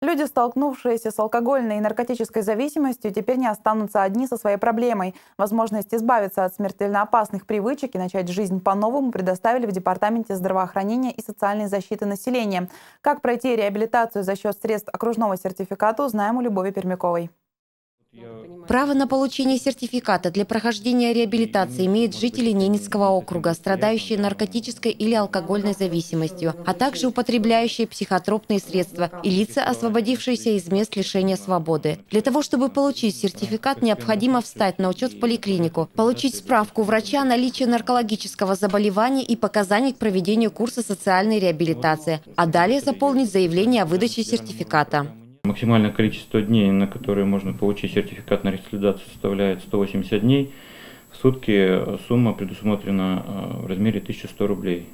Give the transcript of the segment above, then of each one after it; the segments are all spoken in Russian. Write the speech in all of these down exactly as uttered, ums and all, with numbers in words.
Люди, столкнувшиеся с алкогольной и наркотической зависимостью, теперь не останутся одни со своей проблемой. Возможность избавиться от смертельно опасных привычек и начать жизнь по-новому предоставили в Департаменте здравоохранения и социальной защиты населения. Как пройти реабилитацию за счет средств окружного сертификата, узнаем у Любови Пермяковой. Право на получение сертификата для прохождения реабилитации имеют жители Ненецкого округа, страдающие наркотической или алкогольной зависимостью, а также употребляющие психотропные средства и лица, освободившиеся из мест лишения свободы. Для того, чтобы получить сертификат, необходимо встать на учет в поликлинику, получить справку врача о наличии наркологического заболевания и показаний к проведению курса социальной реабилитации, а далее заполнить заявление о выдаче сертификата. Максимальное количество дней, на которые можно получить сертификат на реабилитацию, составляет сто восемьдесят дней. В сутки сумма предусмотрена в размере тысяча сто рублей.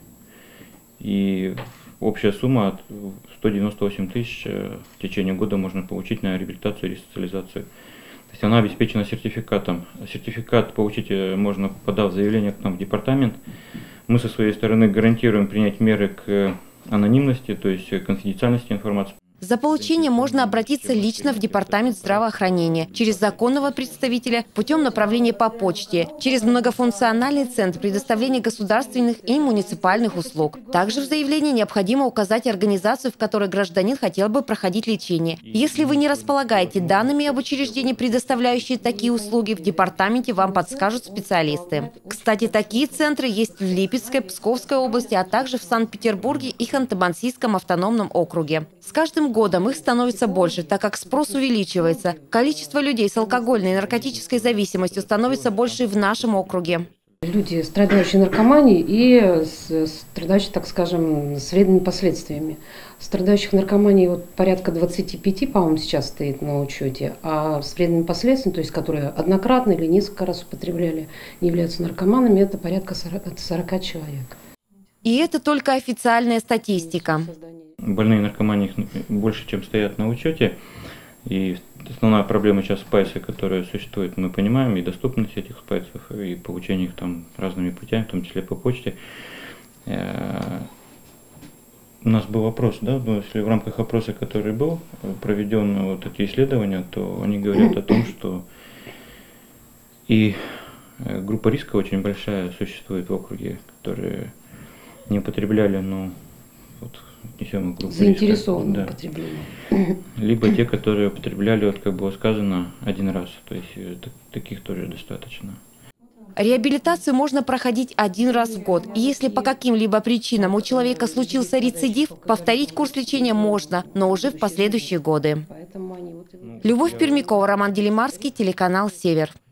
И общая сумма сто девяносто восемь тысяч в течение года можно получить на реабилитацию и ресоциализацию. То есть она обеспечена сертификатом. Сертификат получить можно, подав заявление к нам в департамент. Мы со своей стороны гарантируем принять меры к анонимности, то есть конфиденциальности информации. За получением можно обратиться лично в Департамент здравоохранения, через законного представителя, путем направления по почте, через многофункциональный центр предоставления государственных и муниципальных услуг. Также в заявлении необходимо указать организацию, в которой гражданин хотел бы проходить лечение. Если вы не располагаете данными об учреждении, предоставляющие такие услуги, в департаменте вам подскажут специалисты. Кстати, такие центры есть в Липецкой, Псковской области, а также в Санкт-Петербурге и Ханты-Мансийском автономном округе. С каждым годом их становится больше, так как спрос увеличивается. Количество людей с алкогольной и наркотической зависимостью становится больше и в нашем округе. Люди, страдающие наркоманией и страдающие, так скажем, с вредными последствиями. Страдающих наркоманией вот порядка двадцати пяти, по-моему, сейчас стоит на учете, а с вредными последствиями, то есть которые однократно или несколько раз употребляли, не являются наркоманами, это порядка сорока человек. И это только официальная статистика. Больные наркомании больше, чем стоят на учете. И основная проблема сейчас спайсы, которые существуют, мы понимаем, и доступность этих спайсов, и получение их там разными путями, в том числе по почте. У нас был вопрос, да, если в рамках опроса, который был проведен, вот эти исследования, то они говорят о том, что и группа риска очень большая существует в округе, которые не употребляли, но вот несем группу заинтересованные риска, в употреблении. Да. Либо те, которые употребляли, вот как было сказано, один раз. То есть таких тоже достаточно. Реабилитацию можно проходить один раз в год. И если по каким-либо причинам у человека случился рецидив, повторить курс лечения можно, но уже в последующие годы. Любовь Пермякова, Роман Делимарский, телеканал «Север».